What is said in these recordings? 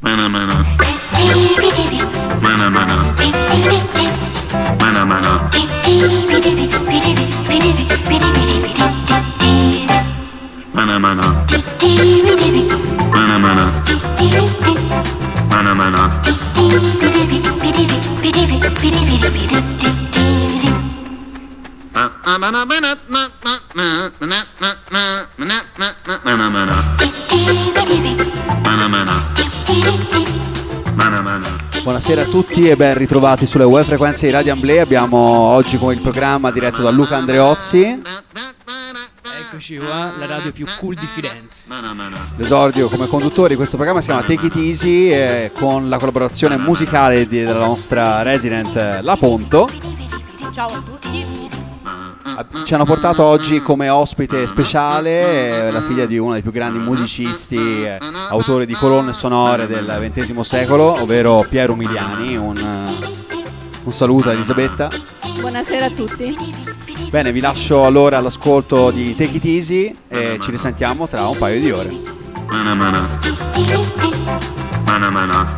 Mana mana. Mana mana. Mana mana. Mana mana. Mana mana. Mana mana. Buonasera a tutti e ben ritrovati sulle web frequenze di Radio Amblè. Abbiamo oggi come il programma diretto da Luca Andreozzi. Eccoci qua, la radio più cool di Firenze. L'esordio come conduttore di questo programma si chiama Take It Easy, con la collaborazione musicale della nostra resident La Ponto. Ciao a tutti. Ci hanno portato oggi come ospite speciale la figlia di uno dei più grandi musicisti, autore di colonne sonore del XX secolo, ovvero Piero Umiliani. Un saluto a Elisabetta. Buonasera a tutti. Bene, vi lascio allora all'ascolto di Take It Easy e ci risentiamo tra un paio di ore. Mana mana. Mana mana.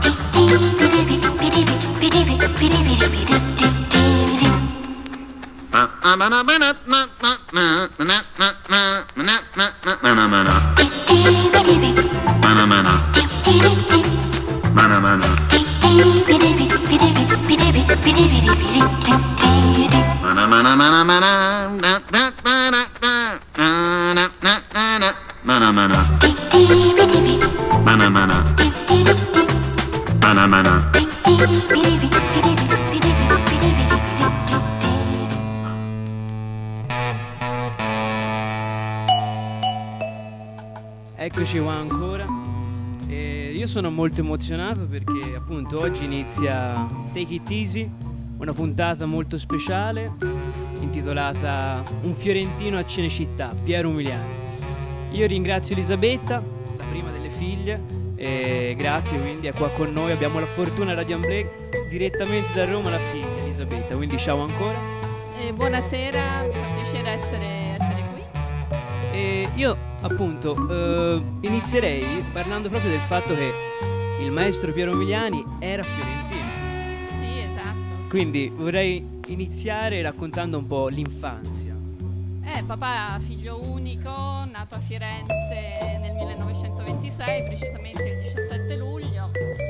Eccoci qua ancora. Io sono molto emozionato perché appunto oggi inizia Take It Easy, una puntata molto speciale intitolata Un fiorentino a Cinecittà, Piero Umiliani. Io ringrazio Elisabetta, la prima delle figlie, e grazie, quindi è qua con noi. Abbiamo la fortuna Radio Amblè direttamente da Roma, la figlia Elisabetta, quindi ciao ancora. Buonasera, mi fa piacere essere qui. E io appunto inizierei parlando proprio del fatto che il maestro Piero Umiliani era fiorentino. Sì, esatto. Quindi vorrei iniziare raccontando un po' l'infanzia. Papà figlio unico, nato a Firenze nel 1926, precisamente il 17 luglio.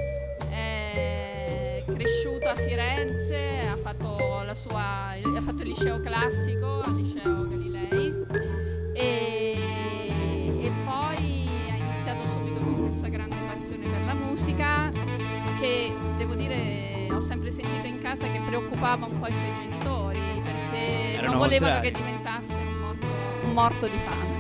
È cresciuto a Firenze, ha fatto il liceo classico al liceo Galilei e poi ha iniziato subito con questa grande passione per la musica che, devo dire, ho sempre sentito in casa che preoccupava un po' i suoi genitori perché non volevano che diventasse un morto di fame.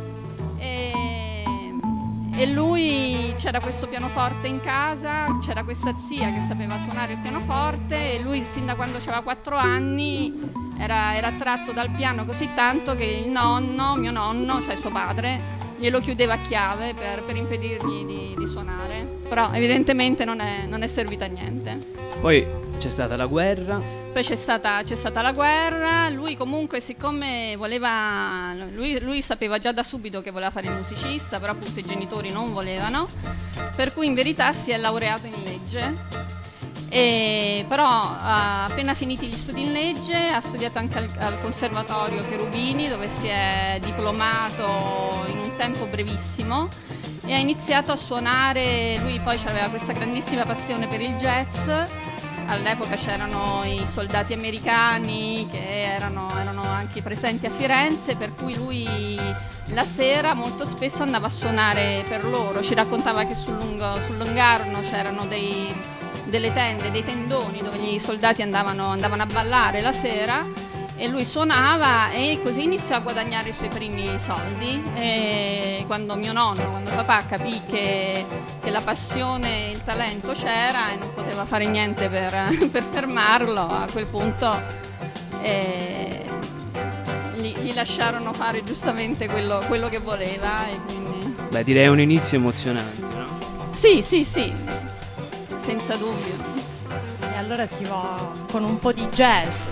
E lui, c'era questo pianoforte in casa, c'era questa zia che sapeva suonare il pianoforte e lui sin da quando aveva 4 anni era attratto dal piano così tanto che il mio nonno, cioè suo padre, glielo chiudeva a chiave per impedirgli di suonare. Però evidentemente non è servita a niente. Poi c'è stata la guerra. Poi c'è stata la guerra, lui comunque siccome voleva, lui sapeva già da subito che voleva fare il musicista, però appunto i genitori non volevano, per cui in verità si è laureato in legge, però appena finiti gli studi in legge ha studiato anche al Conservatorio Cherubini dove si è diplomato in un tempo brevissimo e ha iniziato a suonare. Lui poi aveva questa grandissima passione per il jazz. All'epoca c'erano i soldati americani che erano anche presenti a Firenze, per cui lui la sera molto spesso andava a suonare per loro. Ci raccontava che sul Longarno c'erano delle tende, dei tendoni dove i soldati andavano a ballare la sera e lui suonava e così iniziò a guadagnare i suoi primi soldi. E quando papà capì che la passione e il talento c'era e non poteva fare niente per fermarlo, a quel punto gli lasciarono fare giustamente quello che voleva e quindi... Beh, direi un inizio emozionante, no? Sì, senza dubbio. E allora si va con un po' di jazz.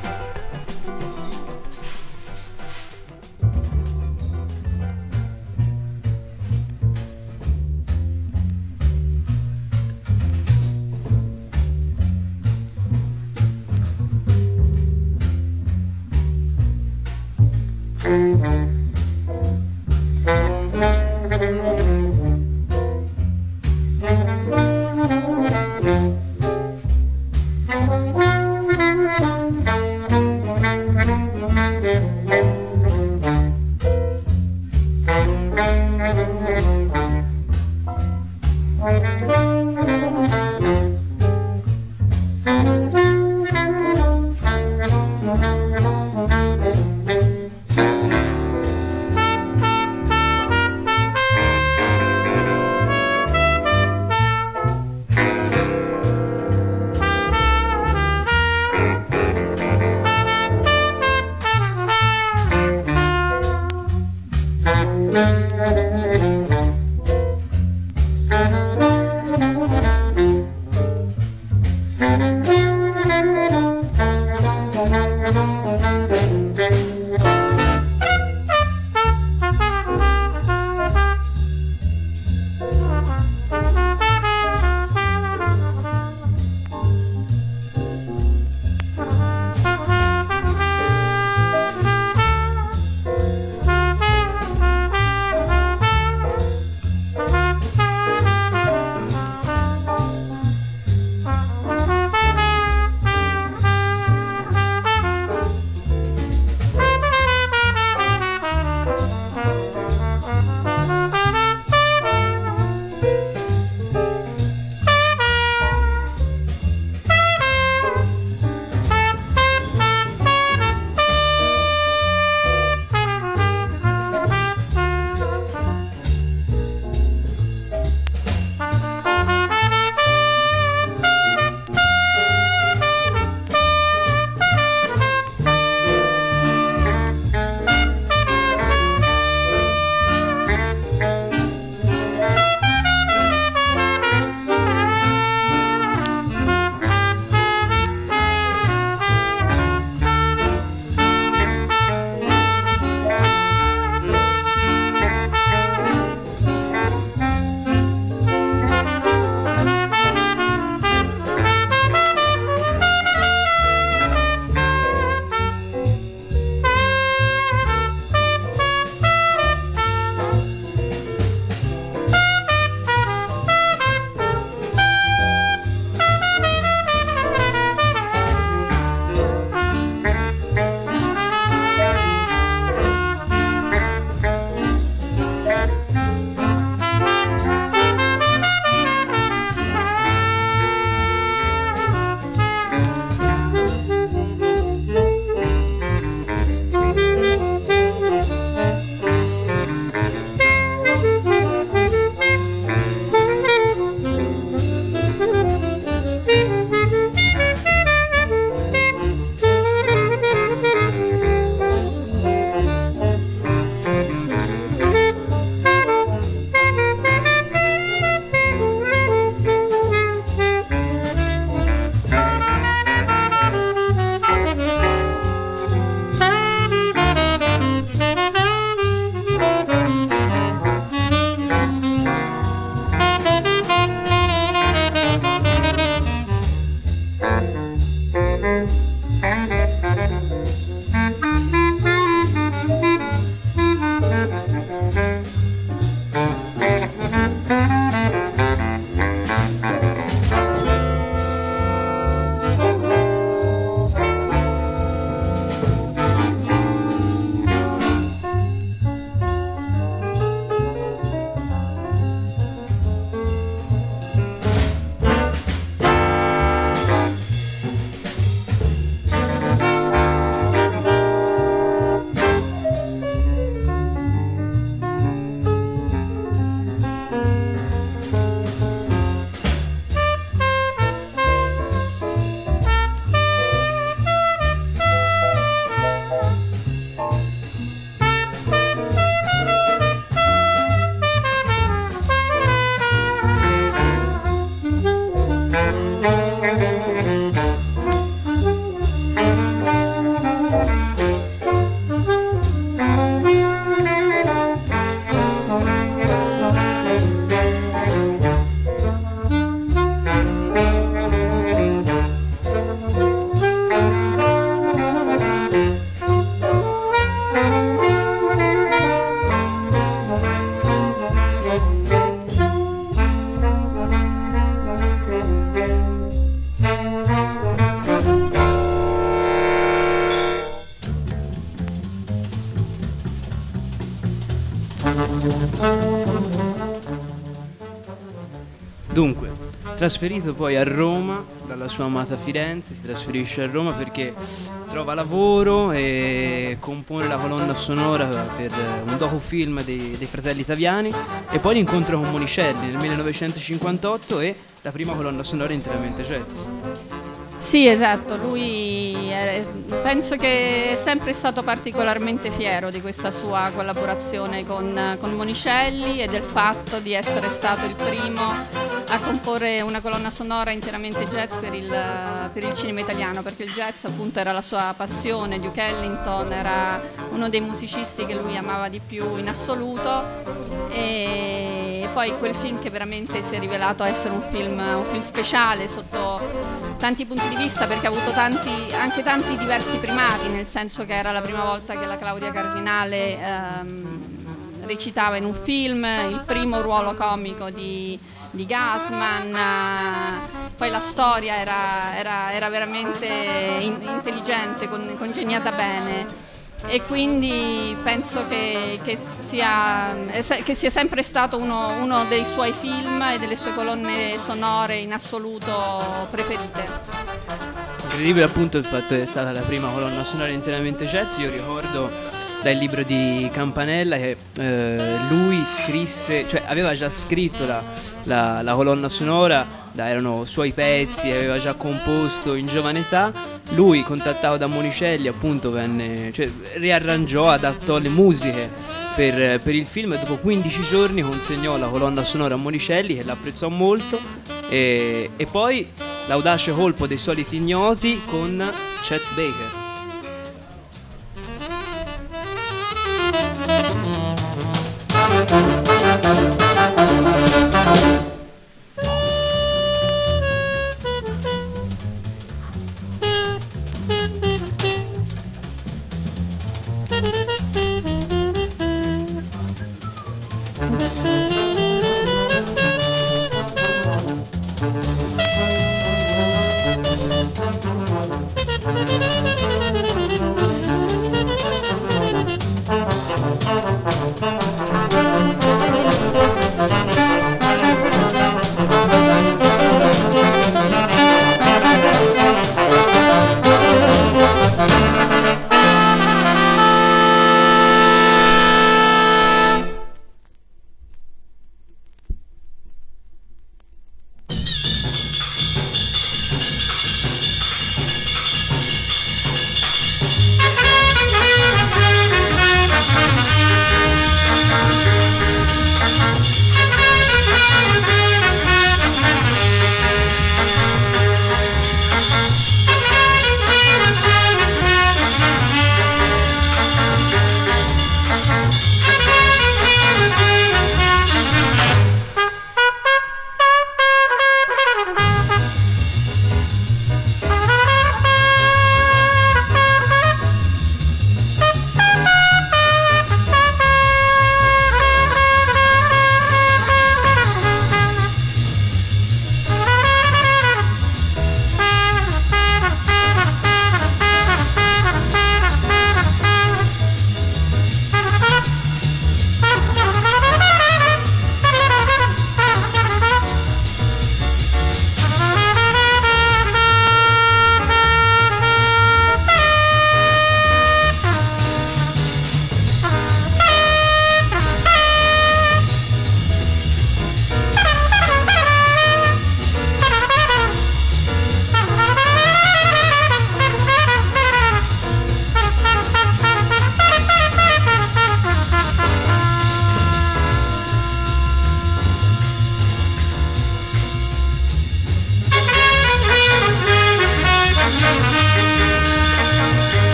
Dunque, trasferito poi a Roma dalla sua amata Firenze, si trasferisce a Roma perché trova lavoro e compone la colonna sonora per un docufilm dei fratelli Taviani, e poi l'incontro con Monicelli nel 1958 e la prima colonna sonora interamente jazz. Sì, esatto, penso che è sempre stato particolarmente fiero di questa sua collaborazione con Monicelli e del fatto di essere stato il primo a comporre una colonna sonora interamente jazz per il cinema italiano, perché il jazz appunto era la sua passione. Duke Ellington era uno dei musicisti che lui amava di più in assoluto, e poi quel film che veramente si è rivelato essere un film speciale sotto tanti punti di vista, perché ha avuto anche tanti diversi primati, nel senso che era la prima volta che la Claudia Cardinale recitava in un film, il primo ruolo comico di Gassman, poi la storia era veramente intelligente, congegnata bene, e quindi penso che sia sempre stato uno dei suoi film e delle sue colonne sonore in assoluto preferite. Incredibile appunto il fatto che è stata la prima colonna sonora interamente jazz. Io ricordo dal libro di Campanella che lui scrisse, cioè aveva già scritto la colonna sonora, erano suoi pezzi, aveva già composto in giovane età. Lui, contattato da Monicelli, appunto riarrangiò, adattò le musiche per il film, e dopo 15 giorni consegnò la colonna sonora a Monicelli, che l'apprezzò molto, e poi l'audace colpo dei soliti ignoti con Chet Baker.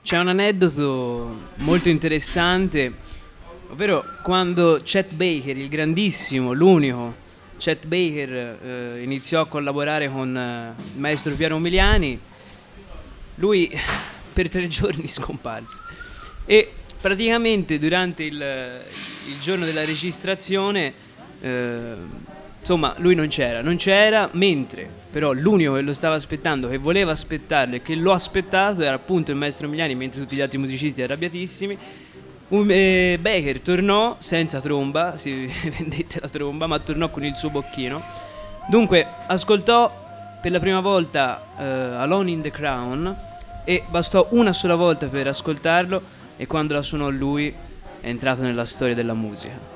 C'è un aneddoto molto interessante, ovvero quando Chet Baker, il grandissimo, l'unico Chet Baker, iniziò a collaborare con il maestro Piero Umiliani, lui per 3 giorni scomparse e praticamente durante il giorno della registrazione insomma lui non c'era, mentre però l'unico che lo stava aspettando, che voleva aspettarlo e che l'ho aspettato era appunto il maestro Umiliani, mentre tutti gli altri musicisti erano arrabbiatissimi. Baker tornò senza tromba, si vendette la tromba, ma tornò con il suo bocchino. Dunque ascoltò per la prima volta Alone in the Crown e bastò una sola volta per ascoltarlo, e quando la suonò lui è entrato nella storia della musica.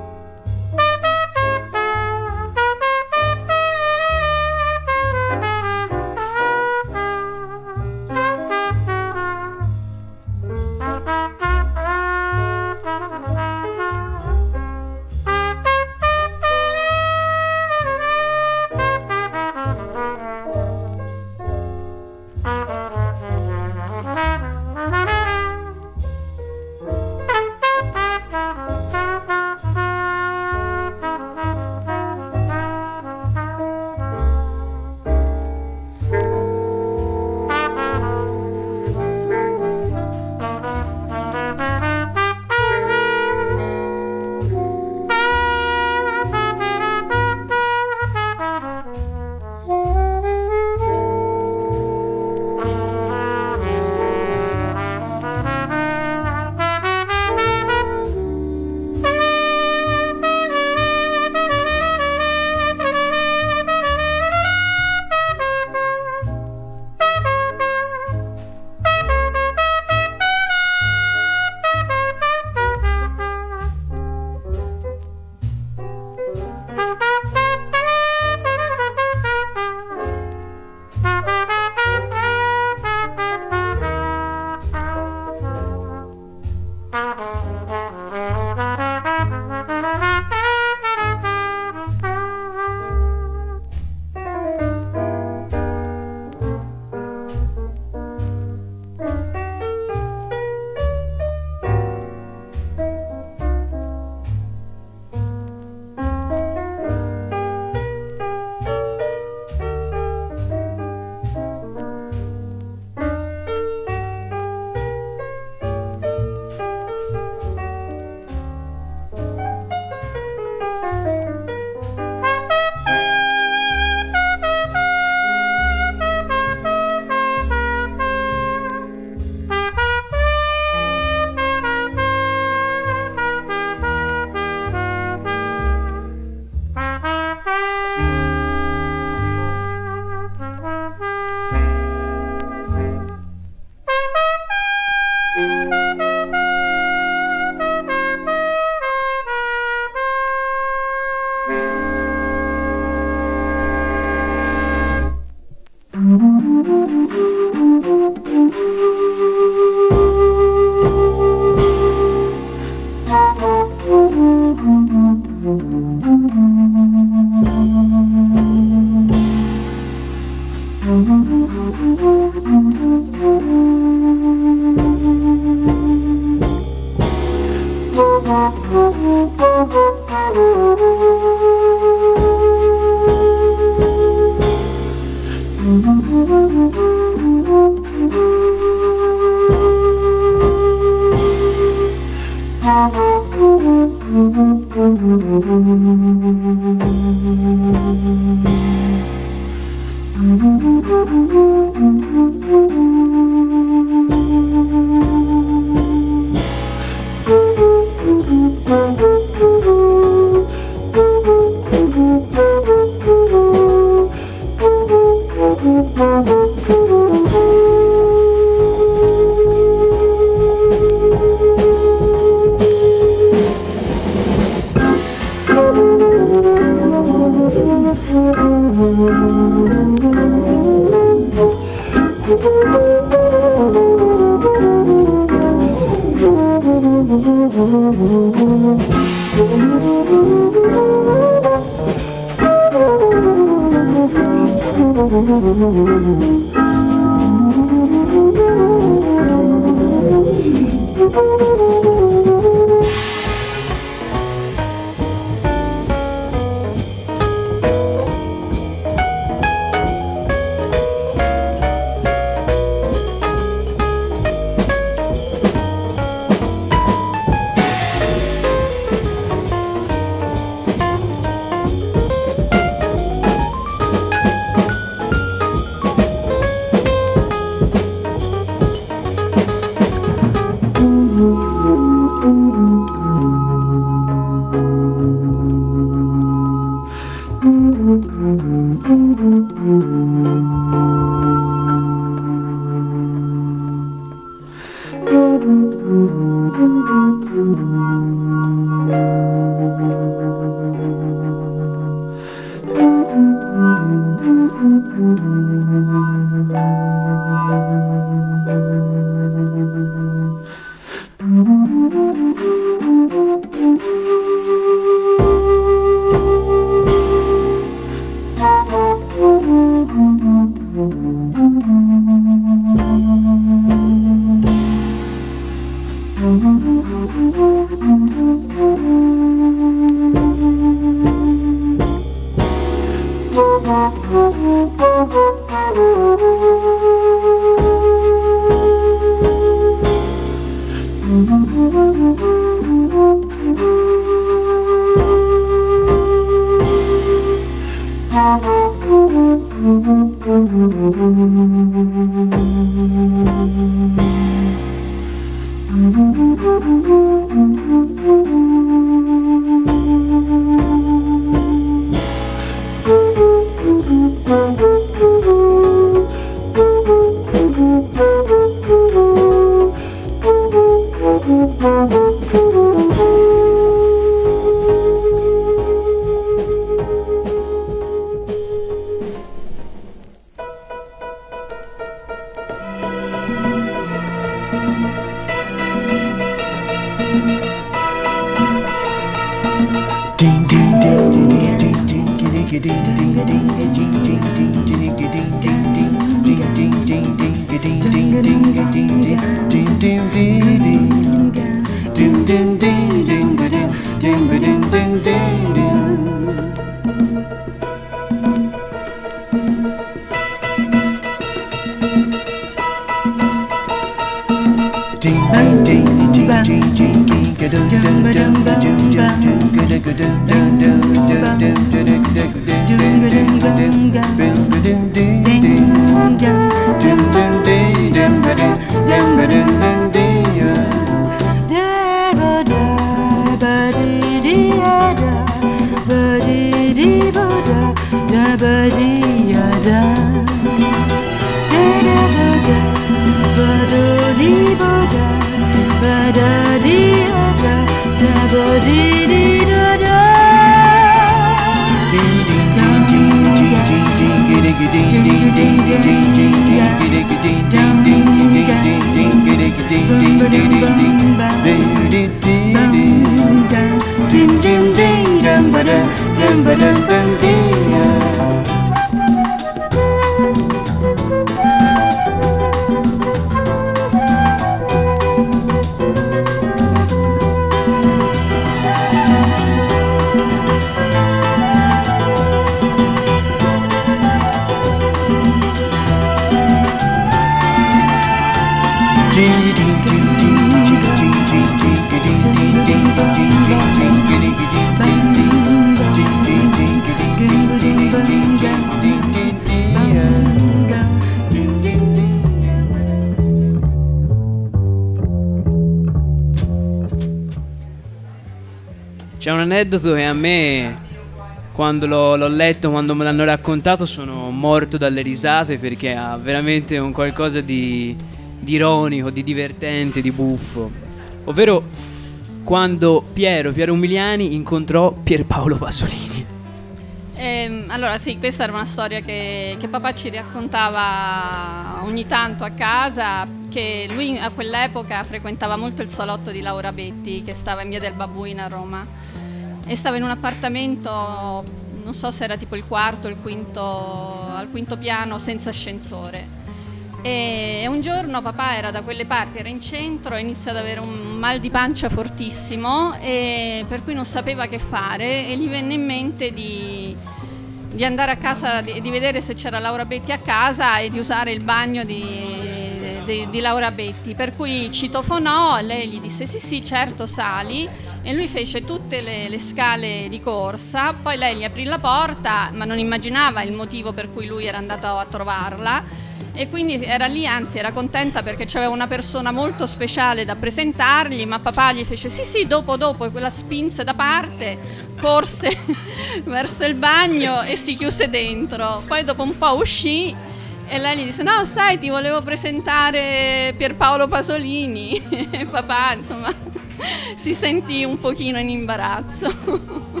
C'è un aneddoto che a me, quando l'ho letto, quando me l'hanno raccontato, sono morto dalle risate, perché ha veramente un qualcosa di ironico, di divertente, di buffo. Ovvero quando Piero Umiliani incontrò Pierpaolo Pasolini. Allora sì, questa era una storia che papà ci raccontava ogni tanto a casa, che lui a quell'epoca frequentava molto il salotto di Laura Betti, che stava in via del Babuino a Roma, e stava in un appartamento, non so se era tipo il quarto o al quinto piano, senza ascensore. E un giorno papà era da quelle parti, era in centro, e iniziò ad avere un mal di pancia fortissimo, e per cui non sapeva che fare, e gli venne in mente di andare a casa, di vedere se c'era Laura Betti a casa e di usare il bagno di Laura Betti, per cui citofonò, lei gli disse sì certo, sali, e lui fece tutte le scale di corsa, poi lei gli aprì la porta, ma non immaginava il motivo per cui lui era andato a trovarla, e quindi era lì, anzi era contenta perché c'aveva una persona molto speciale da presentargli, ma papà gli fece sì dopo, e quella spinse da parte, corse verso il bagno e si chiuse dentro. Poi dopo un po' uscì e lei gli disse no sai, ti volevo presentare Pierpaolo Pasolini. E papà insomma si sentì un pochino in imbarazzo.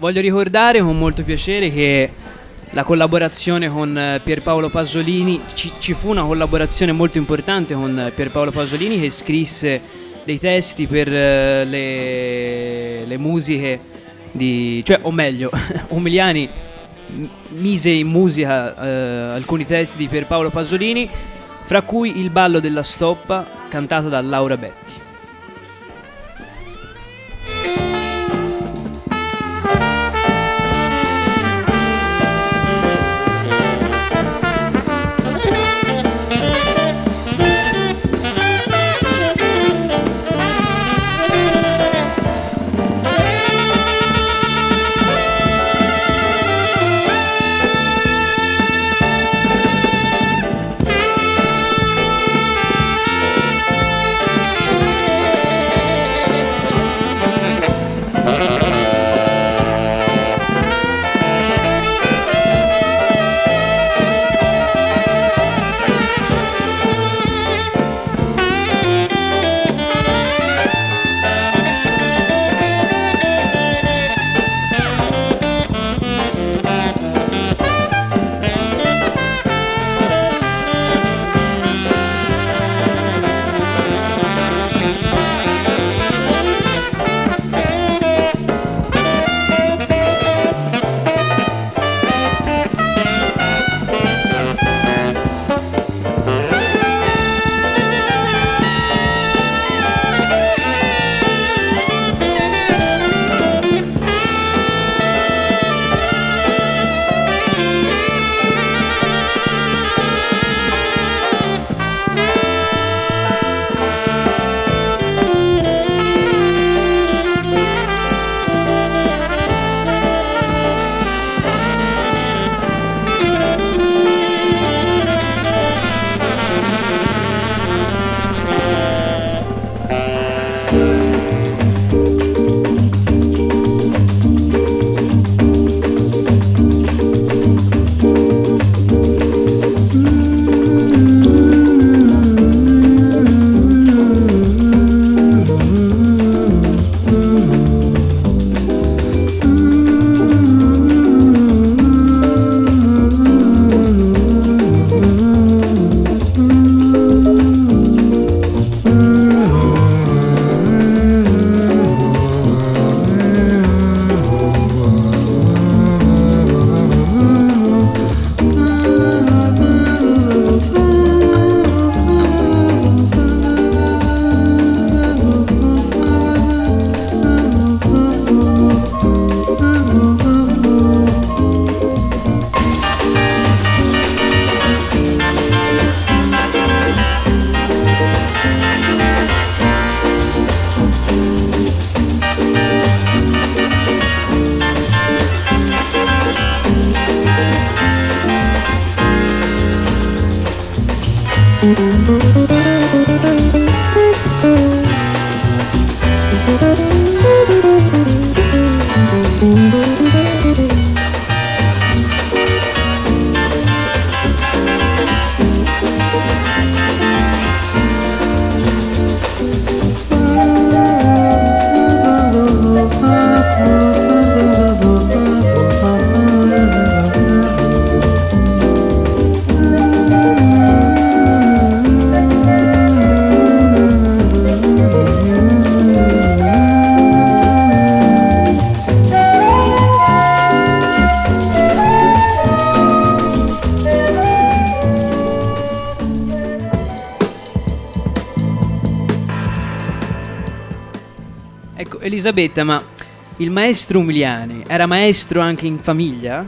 voglio ricordare con molto piacere che la collaborazione con Pierpaolo Pasolini, ci fu una collaborazione molto importante con Pierpaolo Pasolini, che scrisse dei testi per le musiche cioè, o meglio, Umiliani mise in musica alcuni testi di Pierpaolo Pasolini, fra cui Il ballo della stoppa, cantata da Laura Betti. Ecco, Elisabetta, ma il maestro Umiliani era maestro anche in famiglia?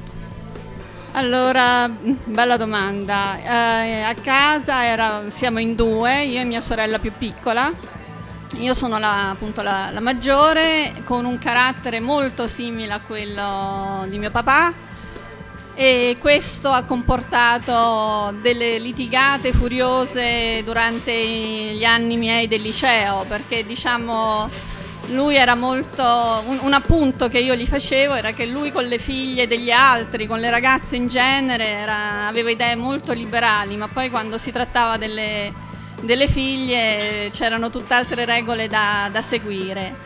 Allora, bella domanda. A casa siamo in due, io e mia sorella più piccola. Io sono appunto la maggiore, con un carattere molto simile a quello di mio papà, e questo ha comportato delle litigate furiose durante gli anni miei del liceo, perché diciamo lui era molto, un appunto che io gli facevo era che lui con le figlie degli altri, con le ragazze in genere, aveva idee molto liberali, ma poi quando si trattava delle figlie c'erano tutt'altre regole da seguire.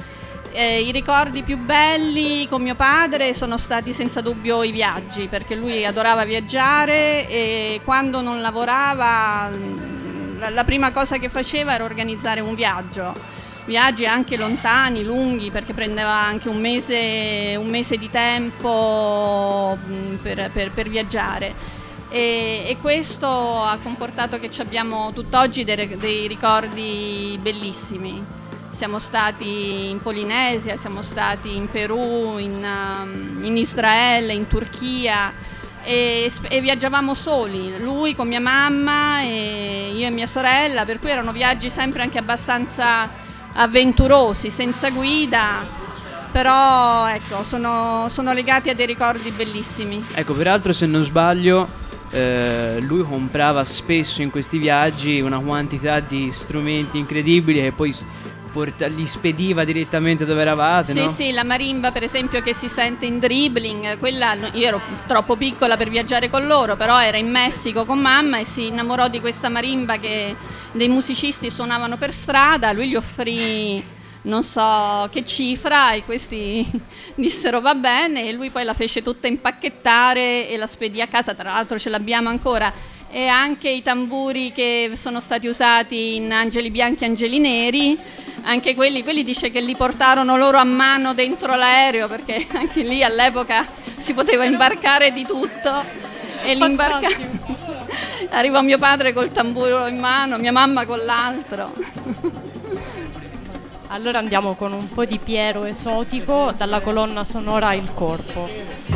I ricordi più belli con mio padre sono stati senza dubbio i viaggi, perché lui adorava viaggiare e quando non lavorava la prima cosa che faceva era organizzare un viaggio. Viaggi anche lontani, lunghi, perché prendeva anche un mese di tempo per viaggiare. E questo ha comportato che ci abbiamo tutt'oggi dei ricordi bellissimi. Siamo stati in Polinesia, siamo stati in Perù, in Israele, in Turchia e viaggiavamo soli, lui con mia mamma e io e mia sorella, per cui erano viaggi sempre anche abbastanza avventurosi, senza guida, però ecco, sono legati a dei ricordi bellissimi. Ecco, peraltro se non sbaglio, lui comprava spesso in questi viaggi una quantità di strumenti incredibili che poi li spediva direttamente dove eravate, sì, no? Sì, la marimba per esempio che si sente in Dribbling, quella io ero troppo piccola per viaggiare con loro, però era in Messico con mamma e si innamorò di questa marimba che dei musicisti suonavano per strada, lui gli offrì non so che cifra e questi dissero va bene e lui poi la fece tutta impacchettare e la spedì a casa, tra l'altro ce l'abbiamo ancora. E anche i tamburi che sono stati usati in Angeli Bianchi e Angeli Neri, anche quelli dice che li portarono loro a mano dentro l'aereo, perché anche lì all'epoca si poteva imbarcare di tutto e arrivò mio padre col tamburo in mano, mia mamma con l'altro. Allora andiamo con un po' di Piero esotico dalla colonna sonora Il Corpo.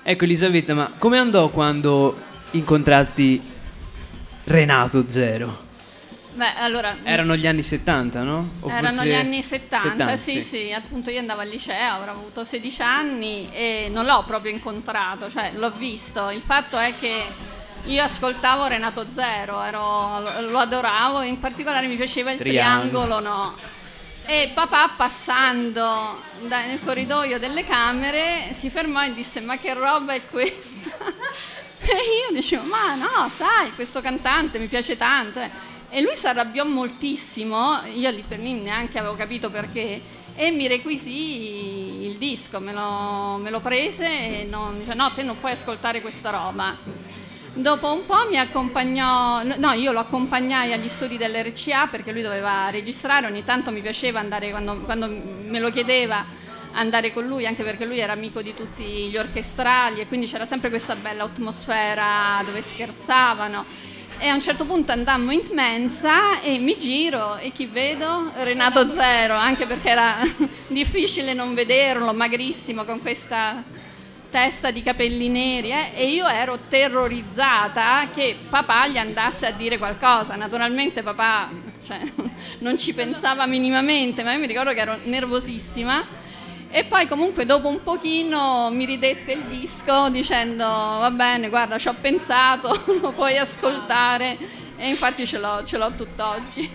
Ecco Elisabetta, ma come andò quando incontrasti Renato Zero? Beh, allora, Erano gli anni 70, no? O erano forse gli anni 70, sì. sì, appunto io andavo al liceo, avrò avuto 16 anni e non l'ho proprio incontrato, cioè l'ho visto. Il fatto è che io ascoltavo Renato Zero, lo adoravo, in particolare mi piaceva il triangolo, no? E papà, passando nel corridoio delle camere, si fermò e disse: ma che roba è questa? E io dicevo: ma no, sai, questo cantante mi piace tanto. E lui si arrabbiò moltissimo, io lì per lì neanche avevo capito perché, e mi requisì il disco, me lo prese e dice: no, te non puoi ascoltare questa roba. Dopo un po' mi accompagnò, no, io lo accompagnai agli studi dell'RCA perché lui doveva registrare, ogni tanto mi piaceva andare, quando me lo chiedeva, andare con lui, anche perché lui era amico di tutti gli orchestrali e quindi c'era sempre questa bella atmosfera dove scherzavano. E a un certo punto andammo in mensa e mi giro e chi vedo? Renato Zero, anche perché era difficile non vederlo, magrissimo, con questa testa di capelli neri, e io ero terrorizzata che papà gli andasse a dire qualcosa. Naturalmente papà, cioè, non ci pensava minimamente, ma io mi ricordo che ero nervosissima. E poi comunque dopo un pochino mi ridette il disco dicendo: va bene, guarda, ci ho pensato, lo puoi ascoltare, e infatti ce l'ho tutt'oggi.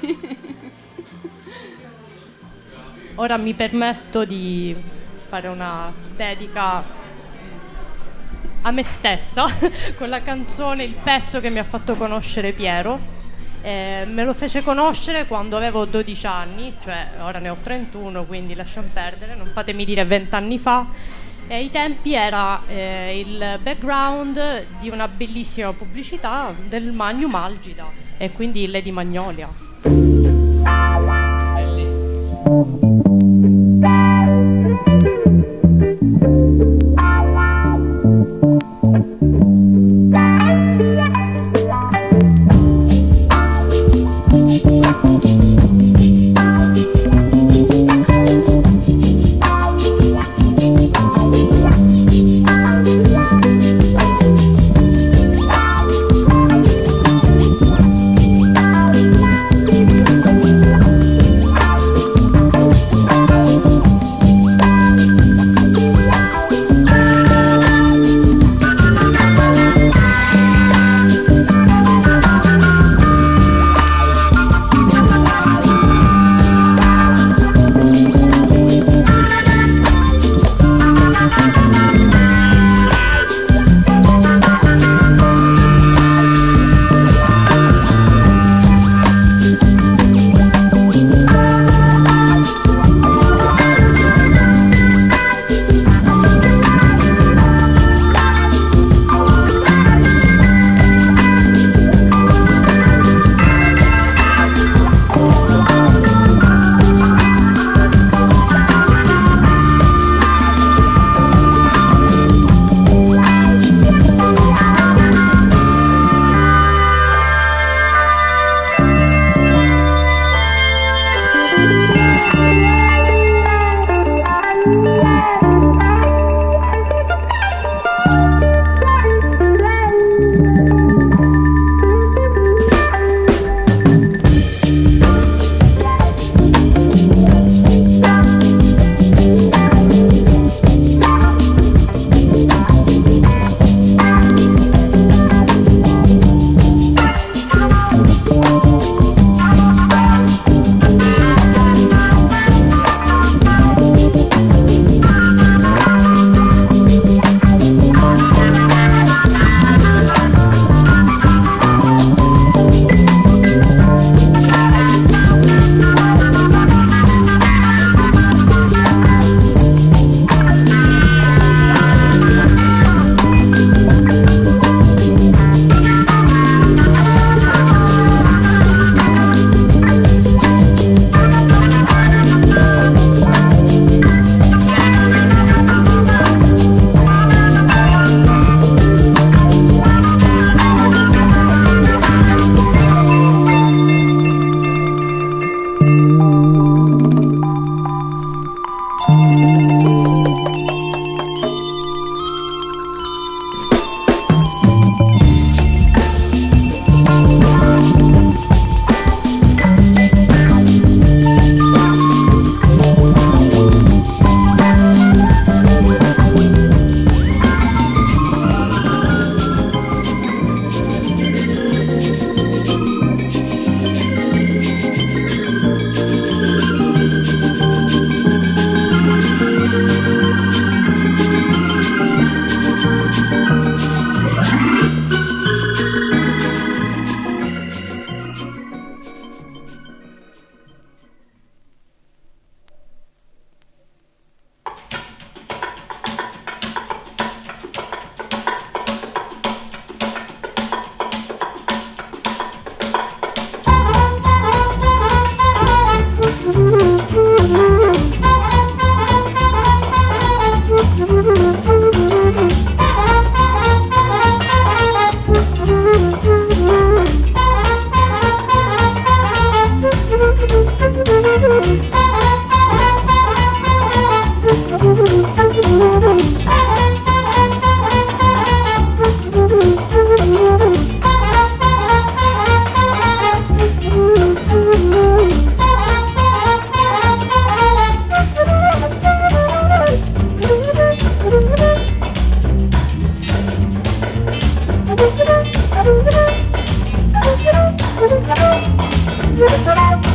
Ora mi permetto di fare una dedica a me stessa con la canzone, il pezzo che mi ha fatto conoscere Piero. Me lo fece conoscere quando avevo 12 anni, cioè ora ne ho 31, quindi lasciamo perdere, non fatemi dire 20 anni fa. E ai tempi era il background di una bellissima pubblicità del Magnum Algida, e quindi Lady Magnolia.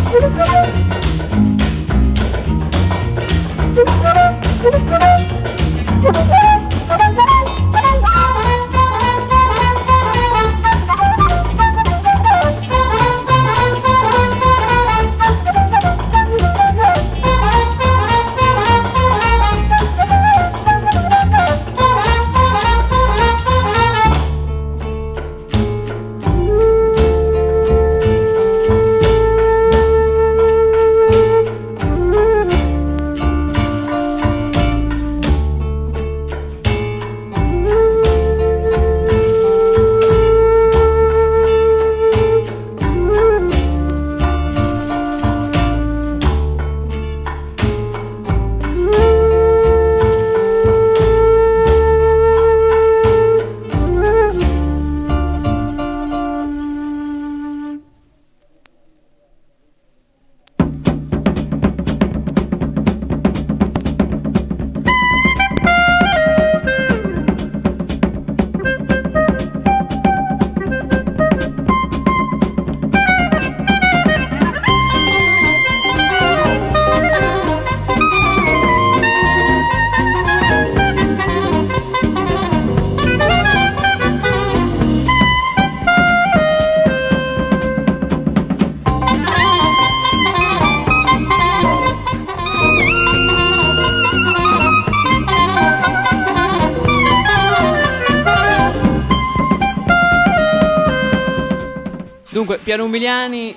Dunque, Piero Umiliani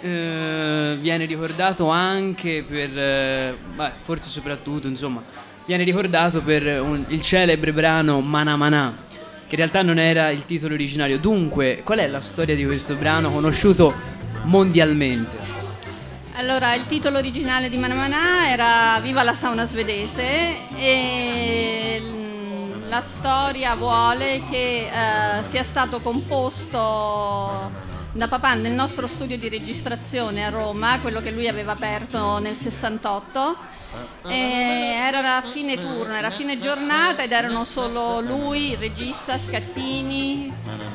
viene ricordato anche per, forse soprattutto, insomma, viene ricordato per il celebre brano Mana Mana, che in realtà non era il titolo originario. Dunque, qual è la storia di questo brano conosciuto mondialmente? Allora, il titolo originale di Mana Mana era Viva la sauna svedese e la storia vuole che sia stato composto da papà nel nostro studio di registrazione a Roma, quello che lui aveva aperto nel 68. Era fine turno, era fine giornata ed erano solo lui, il regista, Scattini,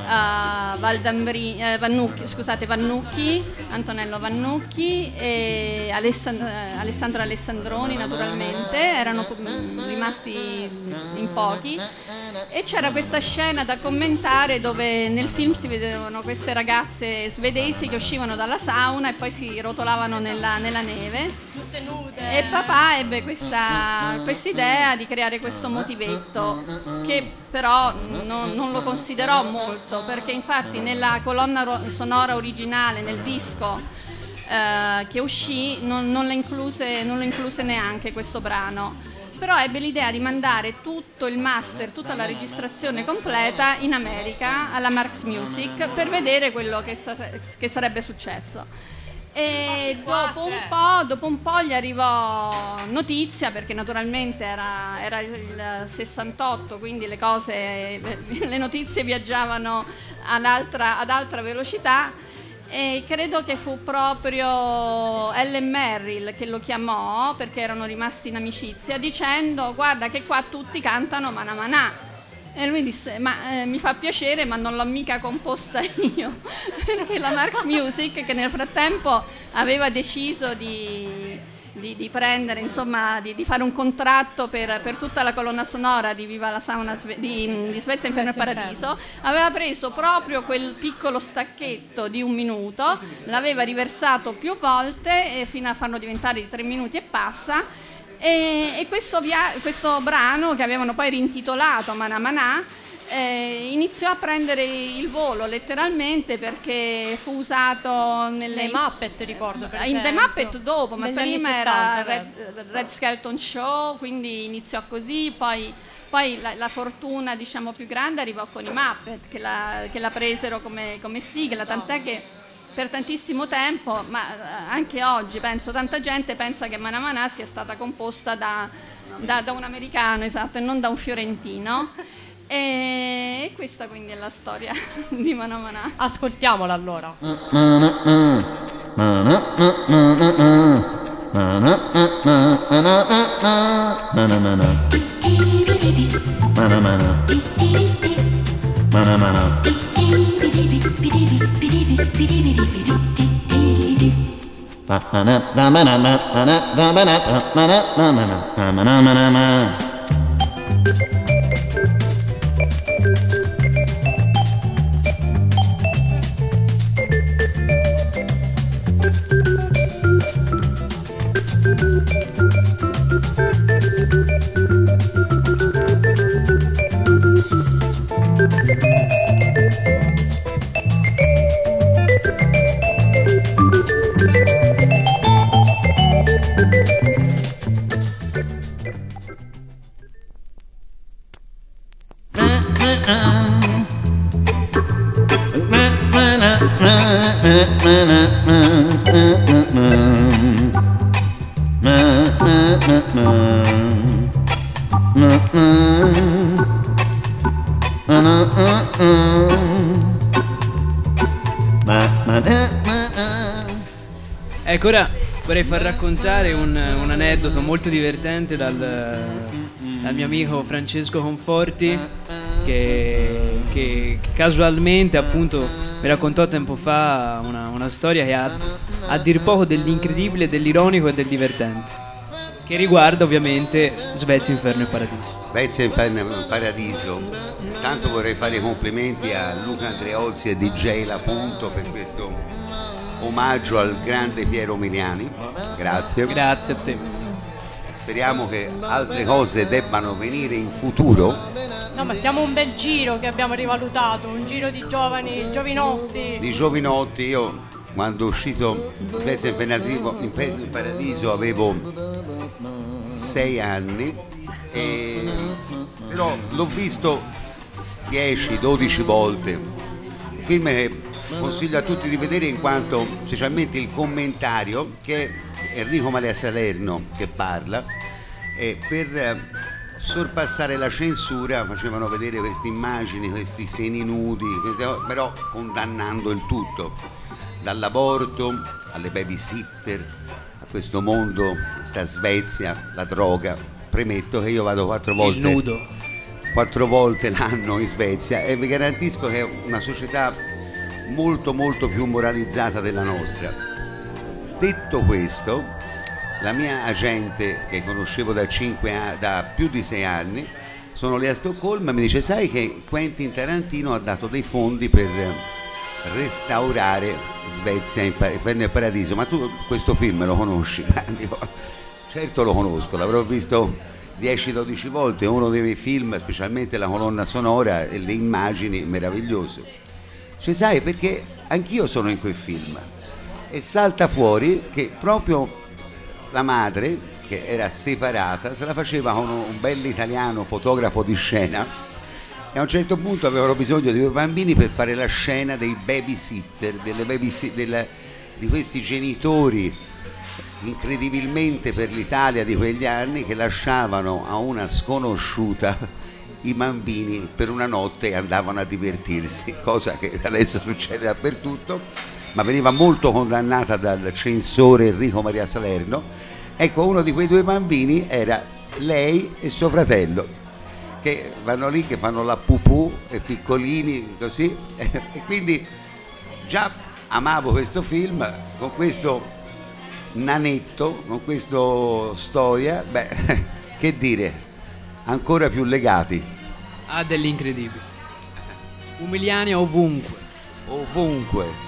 Vannucchi, Antonello Vannucchi e Alessandro Alessandroni, naturalmente, erano rimasti in pochi. E c'era questa scena da commentare dove nel film si vedevano queste ragazze svedesi che uscivano dalla sauna e poi si rotolavano nella neve. E papà ebbe questa idea di creare questo motivetto, che però non lo considerò molto, perché infatti nella colonna sonora originale, nel disco che uscì, non lo incluse neanche questo brano. Però ebbe l'idea di mandare tutto il master, tutta la registrazione completa in America alla Marx Music per vedere quello che sarebbe successo. E dopo un po' gli arrivò notizia, perché naturalmente era il 68, quindi le notizie viaggiavano ad altra velocità. E credo che fu proprio Ellen Merrill che lo chiamò, perché erano rimasti in amicizia, dicendo: guarda che qua tutti cantano Mana Mana. E lui disse: mi fa piacere, ma non l'ho mica composta io, perché la Marx Music, che nel frattempo aveva deciso di prendere, insomma, di fare un contratto per tutta la colonna sonora di Viva la sauna di Svezia Inferno e Paradiso, aveva preso proprio quel piccolo stacchetto di 1 minuto, l'aveva riversato più volte fino a farlo diventare di 3 minuti e passa. E questo brano, che avevano poi rintitolato Mana Mana, iniziò a prendere il volo letteralmente, perché fu usato nei Muppet, ricordo, per in esempio. The Muppet dopo, ma Negli prima anni era 70, Red Skelton Show, quindi iniziò così, poi la fortuna, diciamo, più grande arrivò con i Muppet, che la presero come sigla, tant'è che per tantissimo tempo, ma anche oggi penso, tanta gente pensa che Mana Mana sia stata composta da un americano, esatto, e non da un fiorentino. E questa quindi è la storia di Mana Mana. Ascoltiamola allora. Ecco, ora vorrei far raccontare un aneddoto molto divertente dal mio amico Francesco Conforti, che casualmente appunto mi raccontò tempo fa una storia che ha a dir poco dell'incredibile, dell'ironico e del divertente, che riguarda ovviamente Svezia, Inferno e Paradiso. Svezia, Inferno e Paradiso. Tanto vorrei fare i complimenti a Luca Andreozzi e DJ Lapunto per questo omaggio al grande Piero Miliani. Grazie. Grazie a te. Speriamo che altre cose debbano venire in futuro. No, ma siamo un bel giro che abbiamo rivalutato, un giro di giovani, giovinotti. Di giovinotti. Io quando è uscito Svezia Inferno e Paradiso avevo 6 anni, però l'ho visto 10-12 volte. Un film che consiglio a tutti di vedere, in quanto specialmente il commentario, che è Enrico Maria Salerno che parla, e per sorpassare la censura facevano vedere queste immagini, questi seni nudi, però condannando il tutto, dall'aborto alle babysitter, a questo mondo, questa Svezia, la droga. Premetto che io vado 4 volte, il nudo, 4 volte l'anno in Svezia, e vi garantisco che è una società molto molto più moralizzata della nostra. Detto questo, la mia agente, che conoscevo da più di 6 anni, sono lì a Stoccolma, mi dice: sai che Quentin Tarantino ha dato dei fondi per restaurare Svezia, Inferno e Paradiso, ma tu questo film lo conosci? Dico, certo lo conosco, l'avrò visto 10-12 volte, è uno dei miei film, specialmente la colonna sonora e le immagini meravigliose. Cioè, sai, perché anch'io sono in quel film, e salta fuori che proprio la madre, che era separata, se la faceva con un bell'italiano fotografo di scena, e a un certo punto avevano bisogno di 2 bambini per fare la scena dei babysitter, di questi genitori incredibilmente per l'Italia di quegli anni, che lasciavano a una sconosciuta i bambini per una notte e andavano a divertirsi, cosa che adesso succede dappertutto, ma veniva molto condannata dal censore Enrico Maria Salerno. Ecco, uno di quei 2 bambini era lei e suo fratello, che vanno lì, che fanno la pupù, e piccolini così, e quindi già amavo questo film, con questo nanetto, con questa storia, beh, che dire, ancora più legati. Ha dell'incredibile. Umiliani ovunque. Ovunque.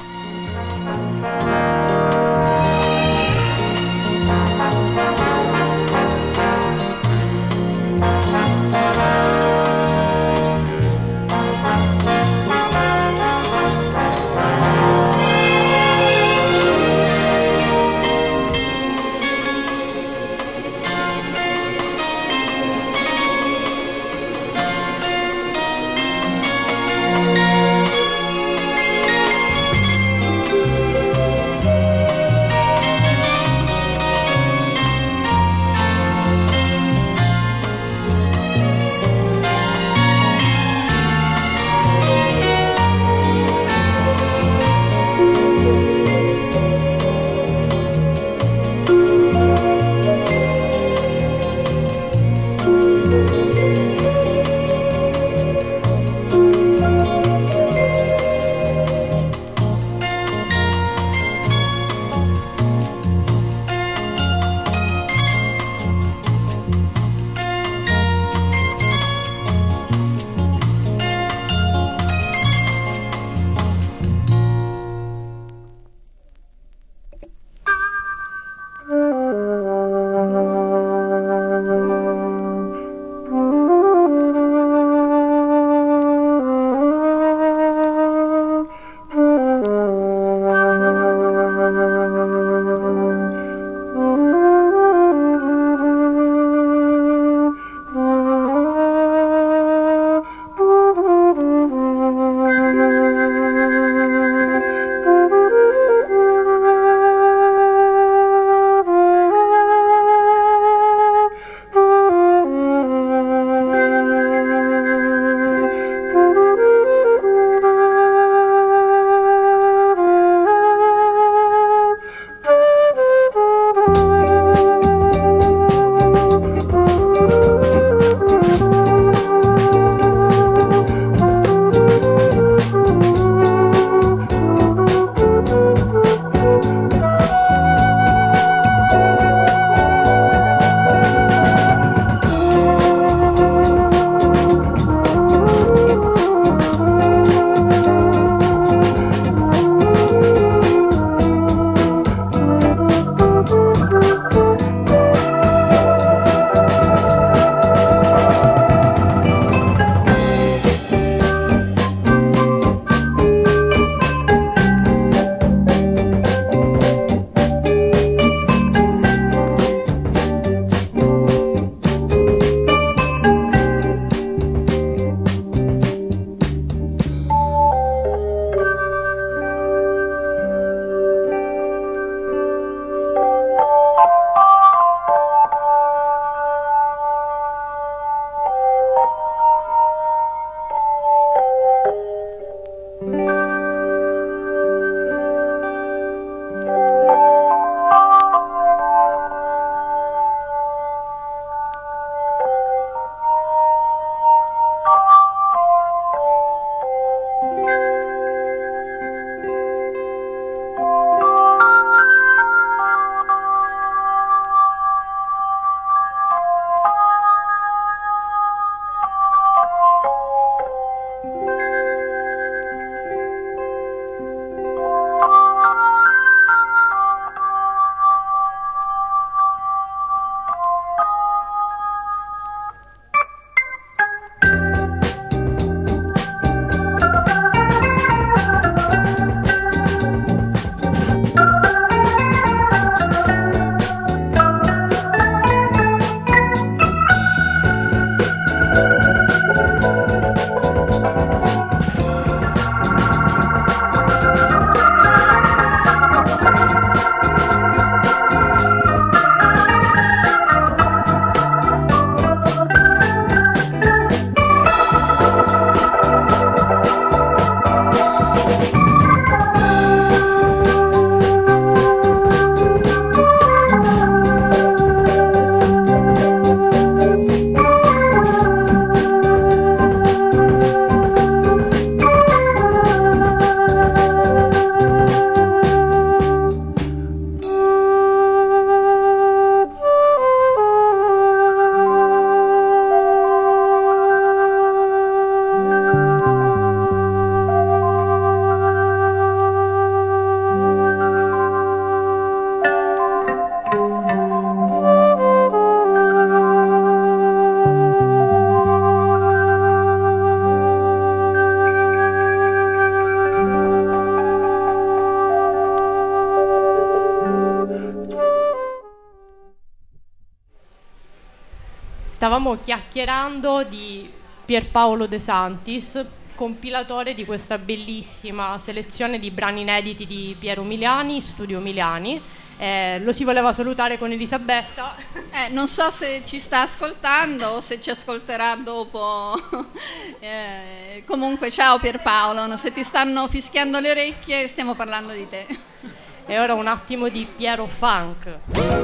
stavamo chiacchierando di Pierpaolo De Santis, compilatore di questa bellissima selezione di brani inediti di Piero Umiliani, Studio Umiliani. Lo si voleva salutare con Elisabetta. Non so se ci sta ascoltando o se ci ascolterà dopo. Comunque ciao Pierpaolo, se ti stanno fischiando le orecchie stiamo parlando di te. E ora un attimo di Piero Funk.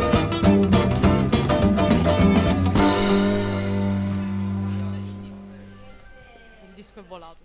Il disco è volato.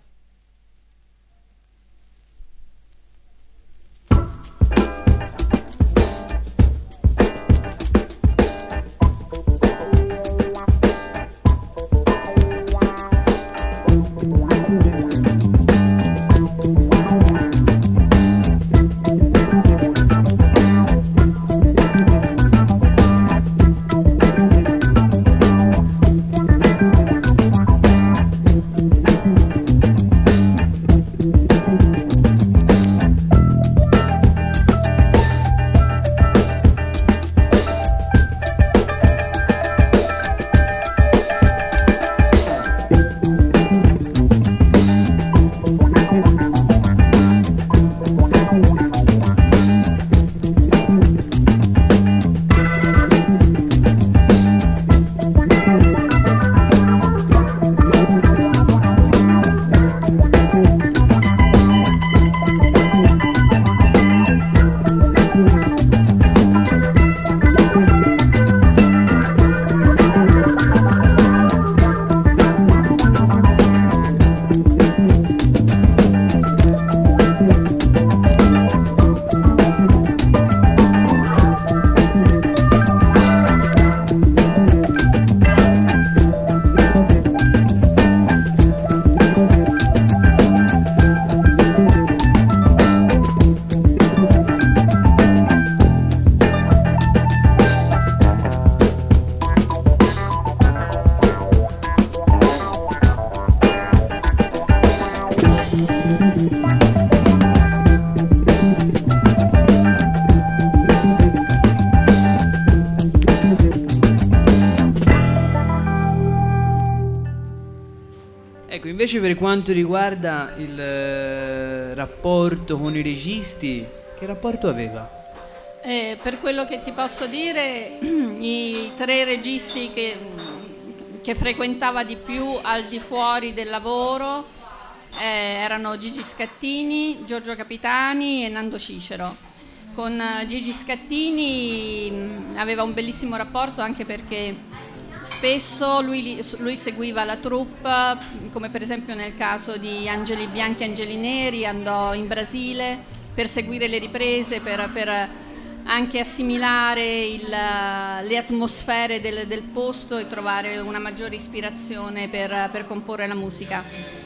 Invece per quanto riguarda il rapporto con i registi, che rapporto aveva? Per quello che ti posso dire, i tre registi che frequentava di più al di fuori del lavoro erano Gigi Scattini, Giorgio Capitani e Nando Cicero. Con Gigi Scattini aveva un bellissimo rapporto, anche perché spesso lui seguiva la troupe, come per esempio nel caso di Angeli Bianchi e Angeli Neri, andò in Brasile per seguire le riprese, per anche assimilare le atmosfere del posto e trovare una maggiore ispirazione per comporre la musica.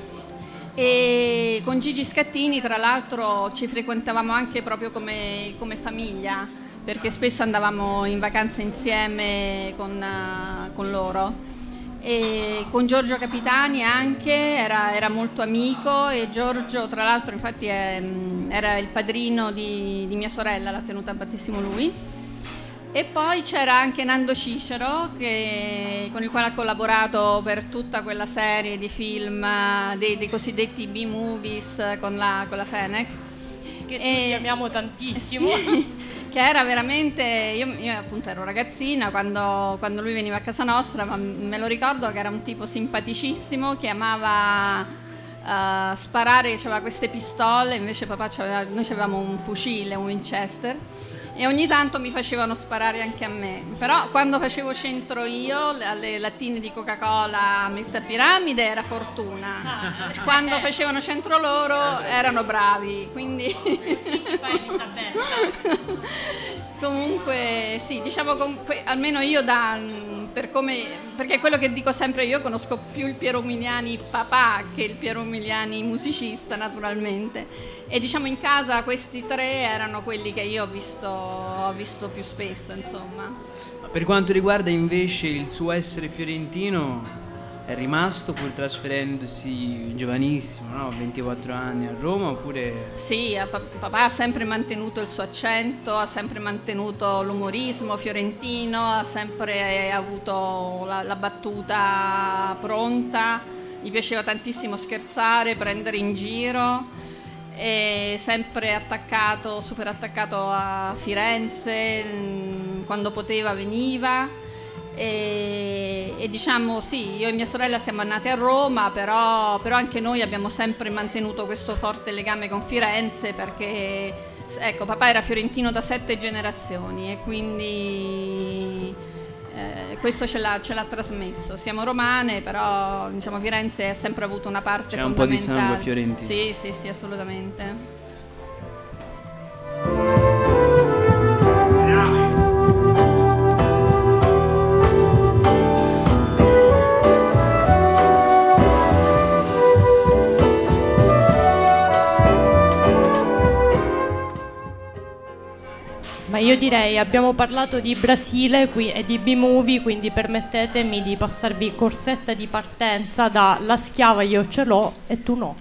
E con Gigi Scattini, tra l'altro, ci frequentavamo anche proprio come famiglia, perché spesso andavamo in vacanza insieme con loro. E con Giorgio Capitani anche era molto amico, e Giorgio tra l'altro infatti era il padrino di mia sorella, l'ha tenuta a battesimo lui. E poi c'era anche Nando Cicero, con il quale ha collaborato per tutta quella serie di film dei cosiddetti B-movies con la Fenech, che tutti amiamo tantissimo. Sì, che era veramente, io appunto ero ragazzina quando lui veniva a casa nostra, ma me lo ricordo che era un tipo simpaticissimo, che amava sparare, aveva queste pistole, invece papà noi avevamo un fucile, un Winchester, e ogni tanto mi facevano sparare anche a me. Però quando facevo centro io, alle lattine di Coca-Cola messe a piramide, era fortuna. Quando facevano centro loro erano bravi, quindi comunque sì, diciamo almeno io perché è quello che dico sempre, io conosco più il Piero Umiliani papà che il Piero Umiliani musicista, naturalmente, e diciamo in casa questi tre erano quelli che io ho visto più spesso, insomma. Per quanto riguarda invece il suo essere fiorentino, è rimasto pur trasferendosi giovanissimo, no? 24 anni a Roma, oppure... Sì, papà ha sempre mantenuto il suo accento, ha sempre mantenuto l'umorismo fiorentino, ha sempre avuto la battuta pronta, gli piaceva tantissimo scherzare, prendere in giro, è sempre attaccato, super attaccato a Firenze, quando poteva veniva. E diciamo sì, io e mia sorella siamo nate a Roma, però anche noi abbiamo sempre mantenuto questo forte legame con Firenze, perché ecco, papà era fiorentino da 7 generazioni e quindi questo ce l'ha trasmesso. Siamo romane, però diciamo Firenze ha sempre avuto una parte C'è fondamentale. un po' di sangue fiorentino. Sì, assolutamente. Ma io direi, abbiamo parlato di Brasile e di B-movie, quindi permettetemi di passarvi corsetta di partenza da La schiava io ce l'ho e tu no.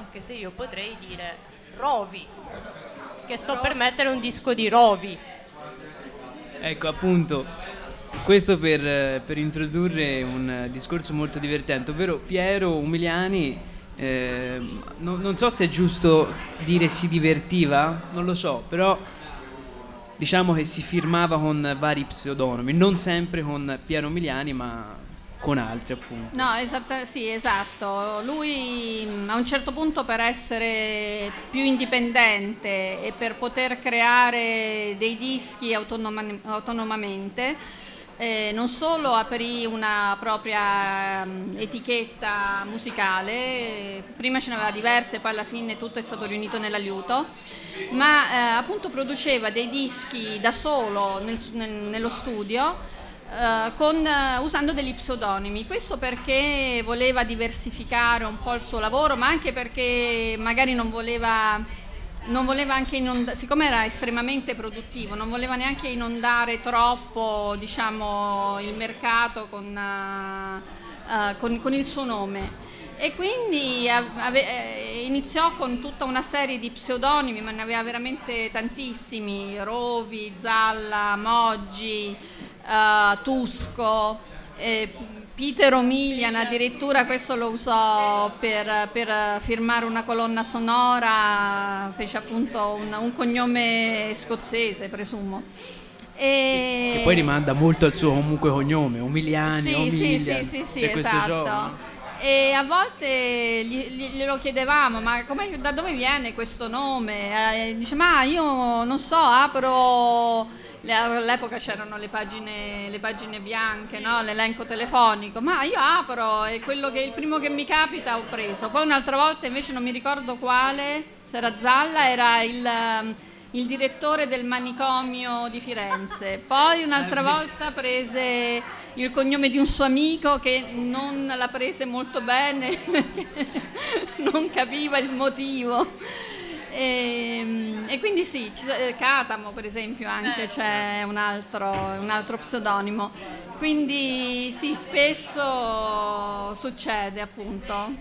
anche se io potrei dire Rovi, che sto per mettere un disco di Rovi. Ecco, appunto, questo per introdurre un discorso molto divertente, ovvero Piero Umiliani, non so se è giusto dire si divertiva, non lo so, però diciamo che si firmava con vari pseudonimi, non sempre con Piero Umiliani, ma con altri, appunto. No, sì, esatto. Lui a un certo punto, per essere più indipendente e per poter creare dei dischi autonomamente, non solo aprì una propria etichetta musicale, prima ce n'aveva diverse, poi alla fine tutto è stato riunito nella Liuto, ma appunto produceva dei dischi da solo nello studio, usando degli pseudonimi. Questo perché voleva diversificare un po' il suo lavoro, ma anche perché magari non voleva anche inondare, siccome era estremamente produttivo, non voleva neanche inondare troppo, diciamo, il mercato con il suo nome. E quindi iniziò con tutta una serie di pseudonimi, ma ne aveva veramente tantissimi: Rovi, Zalla, Moggi, Tusco, Peter O'Millian, addirittura questo lo usò per firmare una colonna sonora, fece appunto un cognome scozzese, presumo. Che poi rimanda molto al suo comunque cognome, Umiliani, sì, O'Millian, sì, c'è questo esatto. gioco. E a volte glielo chiedevamo, ma da dove viene questo nome? Dice, ma io non so, apro... All'epoca c'erano le pagine bianche, no? L'elenco telefonico, ma io apro e il primo che mi capita ho preso. Poi un'altra volta invece non mi ricordo quale, se era Zalla, era il direttore del manicomio di Firenze. Poi un'altra volta prese il cognome di un suo amico che non la prese molto bene perché non capiva il motivo. E quindi sì, Catamo per esempio anche c'è un altro pseudonimo, quindi sì, spesso succede, appunto.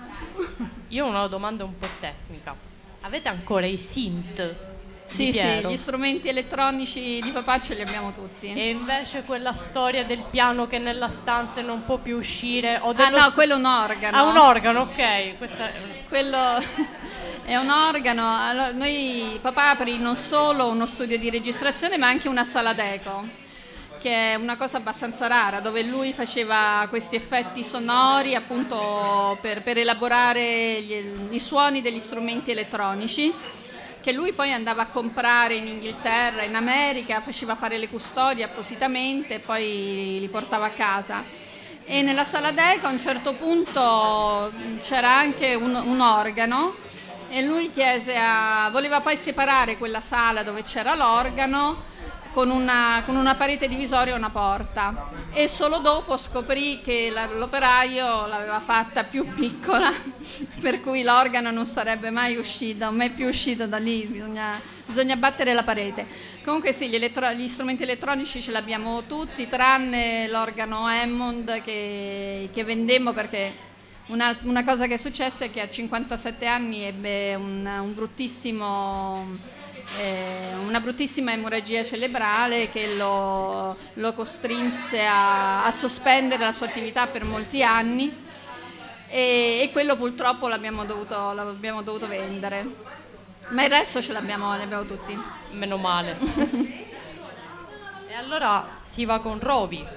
Io ho una domanda un po' tecnica: avete ancora i synth? Sì, gli strumenti elettronici di papà ce li abbiamo tutti. E invece quella storia del piano che nella stanza non può più uscire, no, quello è un organo. Ah, un organo, ok. Quello è un organo. Allora, papà aprì non solo uno studio di registrazione, ma anche una sala d'eco, che è una cosa abbastanza rara, dove lui faceva questi effetti sonori appunto per elaborare i suoni degli strumenti elettronici, che lui poi andava a comprare in Inghilterra, in America, faceva fare le custodie appositamente e poi li portava a casa. E nella sala d'eco a un certo punto c'era anche un organo, e lui voleva poi separare quella sala dove c'era l'organo con una parete divisoria e una porta, e solo dopo scoprì che l'operaio l'aveva fatta più piccola, per cui l'organo non sarebbe mai più uscito da lì, bisogna battere la parete. Comunque sì, gli strumenti elettronici ce l'abbiamo tutti, tranne l'organo Hammond che vendemmo, perché una cosa che è successa è che a 57 anni ebbe una bruttissima emorragia cerebrale che lo costrinse a sospendere la sua attività per molti anni, e quello purtroppo l'abbiamo dovuto vendere, ma il resto li abbiamo tutti. Meno male. E allora si va con Rovi.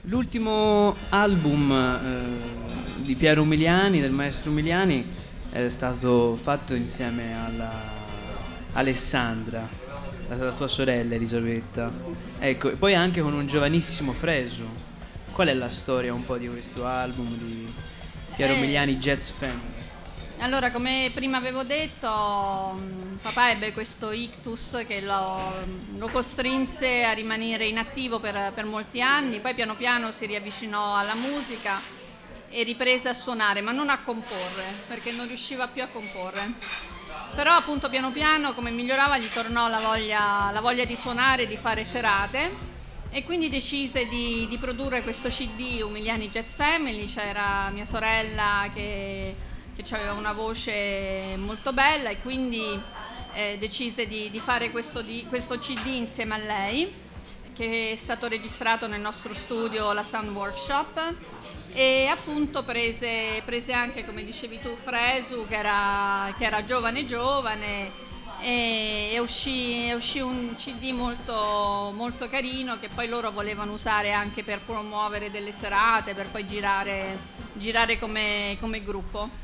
L'ultimo album di Piero Umiliani, del maestro Umiliani, è stato fatto insieme alla Alessandra, la tua sorella Elisabetta. Ecco, e poi anche con un giovanissimo Fresu. Qual è la storia un po' di questo album di Piero Umiliani Jazz Family? Allora, come prima avevo detto, papà ebbe questo ictus che lo costrinse a rimanere inattivo per molti anni, poi piano piano si riavvicinò alla musica e riprese a suonare, ma non a comporre, perché non riusciva più a comporre. Però appunto piano piano, come migliorava, gli tornò la voglia di suonare, di fare serate, e quindi decise di produrre questo CD Umiliani Jazz Family. C'era mia sorella che aveva una voce molto bella, e quindi decise di fare questo CD insieme a lei, che è stato registrato nel nostro studio, la Sound Workshop, e appunto prese anche, come dicevi tu, Fresu, che era giovane, e uscì un CD molto, molto carino, che poi loro volevano usare anche per promuovere delle serate, per poi girare come gruppo.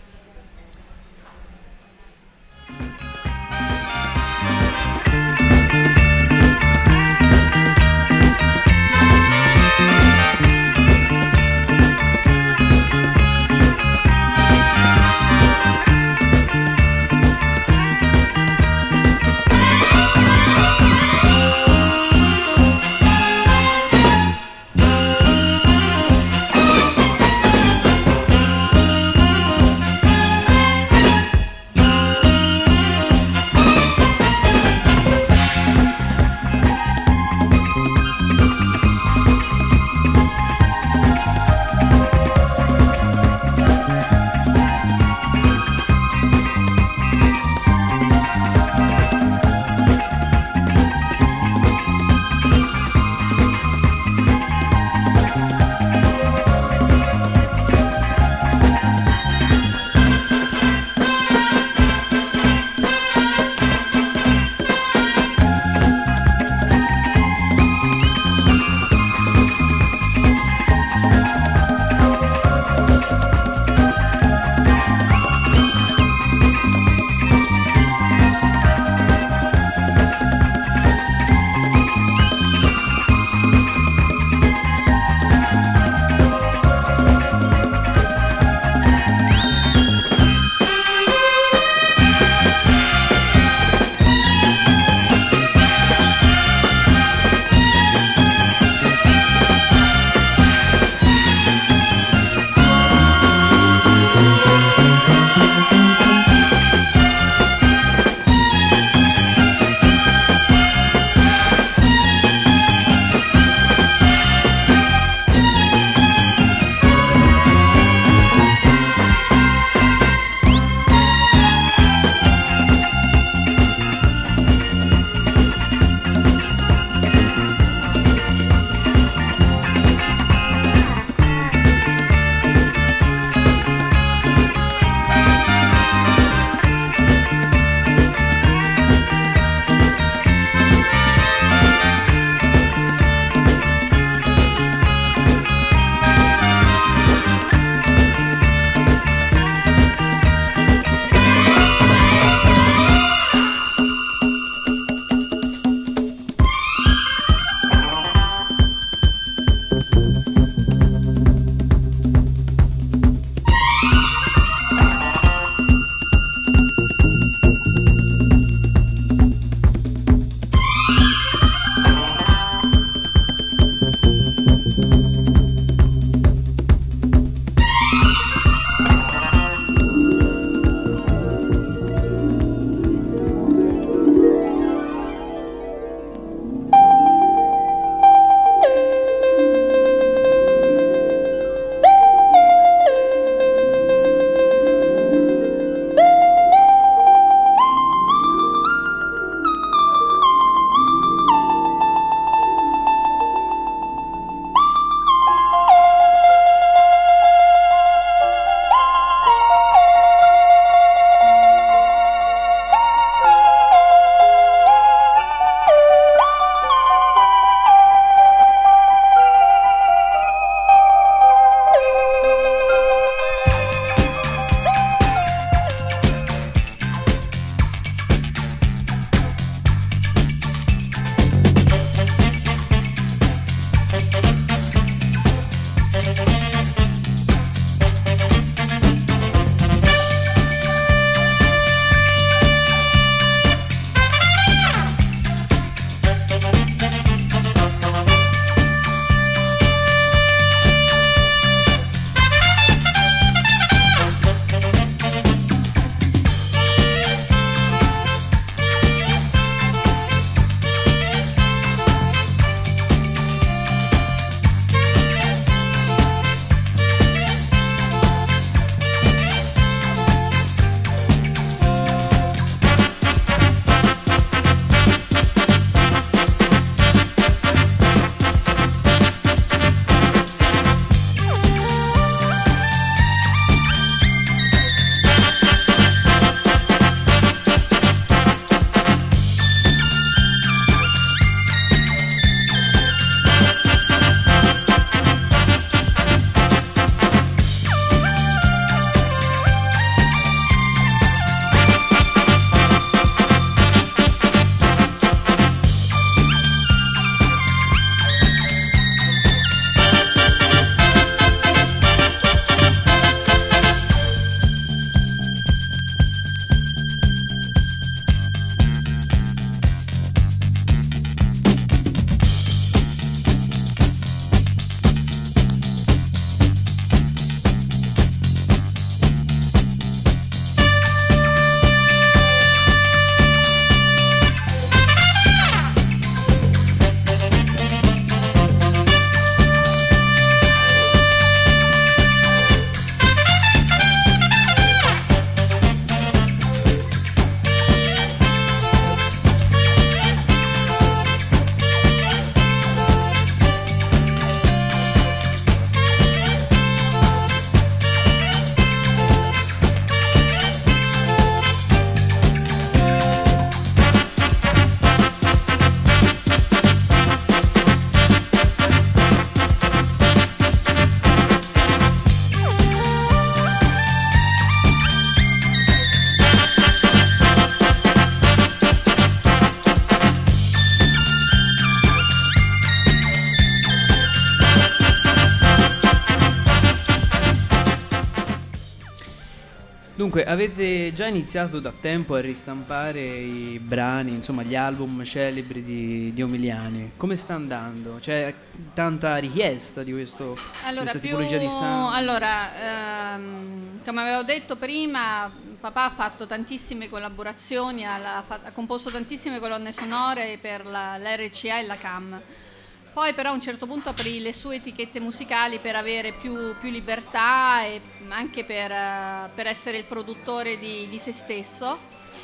Dunque, avete già iniziato da tempo a ristampare i brani, insomma gli album celebri di Omiliani. Come sta andando? C'è tanta richiesta di questa tipologia di sound? Allora, come avevo detto prima, papà ha fatto tantissime collaborazioni, ha composto tantissime colonne sonore per l'RCA e la CAM. Poi però a un certo punto aprì le sue etichette musicali per avere più libertà e anche per essere il produttore di se stesso.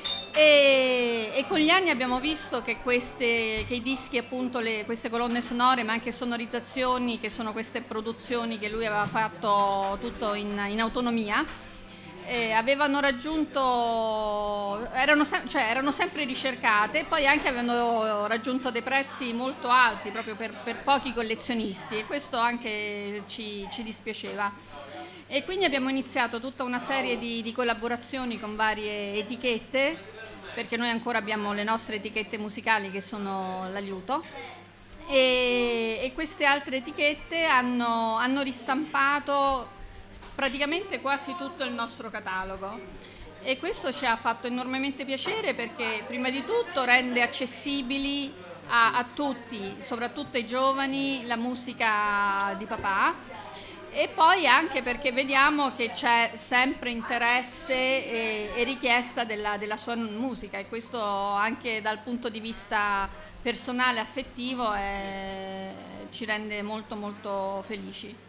E con gli anni abbiamo visto che i dischi, appunto, queste colonne sonore, ma anche sonorizzazioni, che sono queste produzioni che lui aveva fatto tutto in autonomia, avevano raggiunto, erano sempre ricercate, e poi anche avevano raggiunto dei prezzi molto alti proprio per pochi collezionisti, e questo anche ci dispiaceva. E quindi abbiamo iniziato tutta una serie di collaborazioni con varie etichette, perché noi ancora abbiamo le nostre etichette musicali che sono l'Aliuto, e queste altre etichette hanno ristampato praticamente quasi tutto il nostro catalogo, e questo ci ha fatto enormemente piacere, perché prima di tutto rende accessibili a tutti, soprattutto ai giovani, la musica di papà, e poi anche perché vediamo che c'è sempre interesse e richiesta della sua musica, e questo anche dal punto di vista personale, affettivo, ci rende molto molto felici.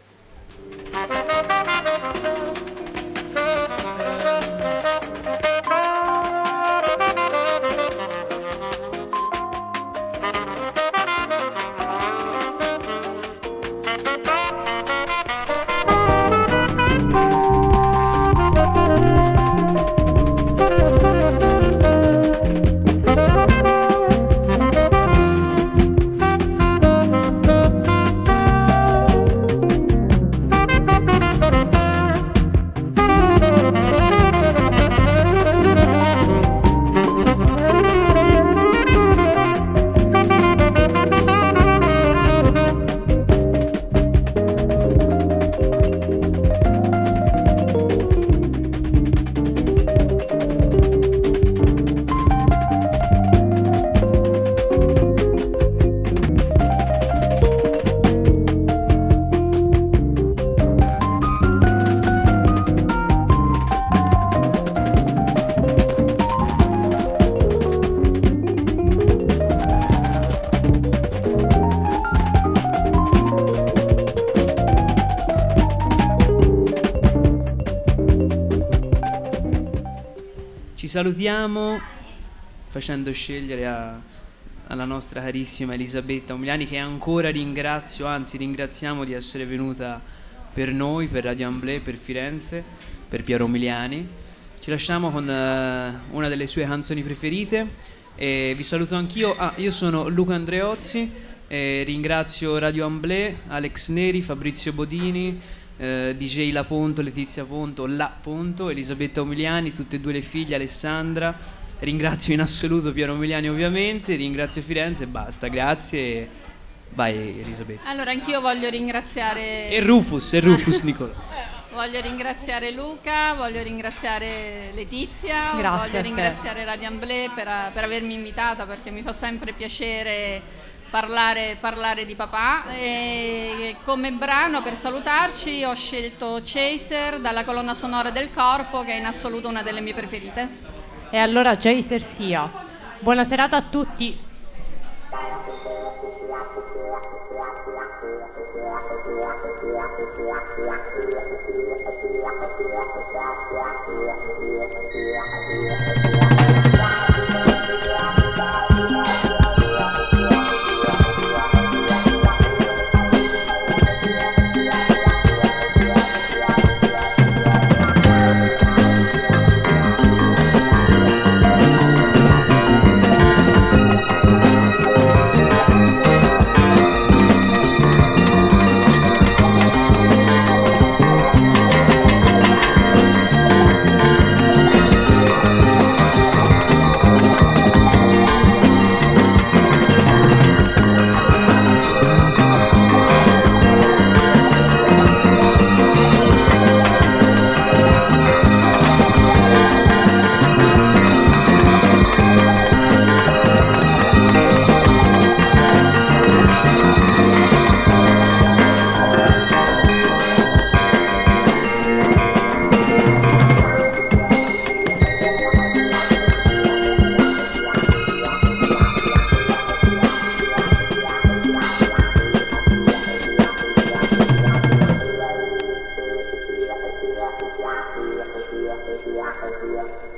Salutiamo facendo scegliere alla nostra carissima Elisabetta Omiliani, che ancora ringraziamo di essere venuta per noi, per Radio Amblè, per Firenze, per Piero Omiliani. Ci lasciamo con una delle sue canzoni preferite, e vi saluto anch'io. Io sono Luca Andreozzi, ringrazio Radio Amblè, Alex Neri, Fabrizio Bodini, DJ La Ponto, Letizia Ponto, La Ponto, Elisabetta Omiliani, tutte e due le figlie, Alessandra. Ringrazio in assoluto Piero Omiliani, ovviamente, ringrazio Firenze e basta, grazie. Vai Elisabetta. Allora, anch'io voglio ringraziare e Rufus Nicola. Voglio ringraziare Luca, voglio ringraziare Letizia, voglio ringraziare Radio Amblè per avermi invitata, perché mi fa sempre piacere parlare di papà. E come brano per salutarci ho scelto Chaser dalla colonna sonora del Corpo, che è in assoluto una delle mie preferite. E allora Chaser sia. Buona serata a tutti. Thank you.